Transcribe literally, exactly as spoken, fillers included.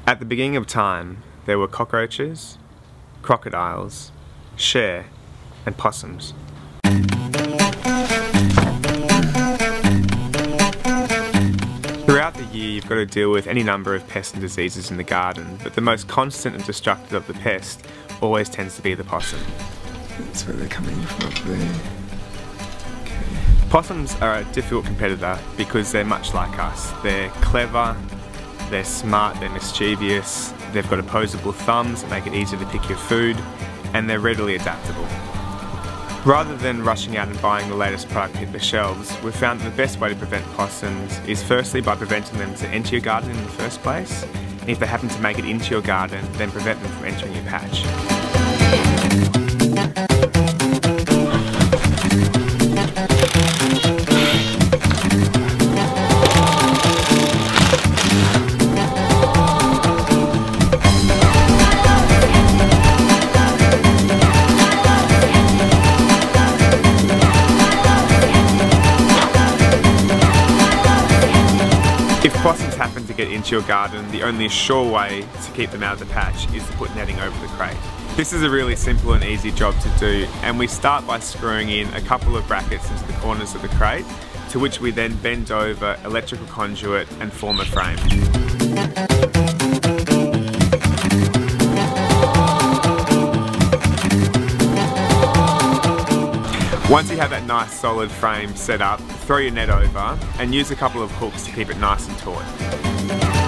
At the beginning of time, there were cockroaches, crocodiles, share, and possums. Throughout the year, you've got to deal with any number of pests and diseases in the garden, but the most constant and destructive of the pest always tends to be the possum. That's where they're coming from up there. Possums are a difficult competitor because they're much like us. They're clever, they're smart, they're mischievous, they've got opposable thumbs that make it easier to pick your food, and they're readily adaptable. Rather than rushing out and buying the latest product to hit the shelves, we've found that the best way to prevent possums is firstly by preventing them to enter your garden in the first place, and if they happen to make it into your garden, then prevent them from entering your patch. If possums happen to get into your garden, the only sure way to keep them out of the patch is to put netting over the crate. This is a really simple and easy job to do, and we start by screwing in a couple of brackets into the corners of the crate, to which we then bend over electrical conduit and form a frame. Once you have that nice solid frame set up, throw your net over and use a couple of hooks to keep it nice and taut.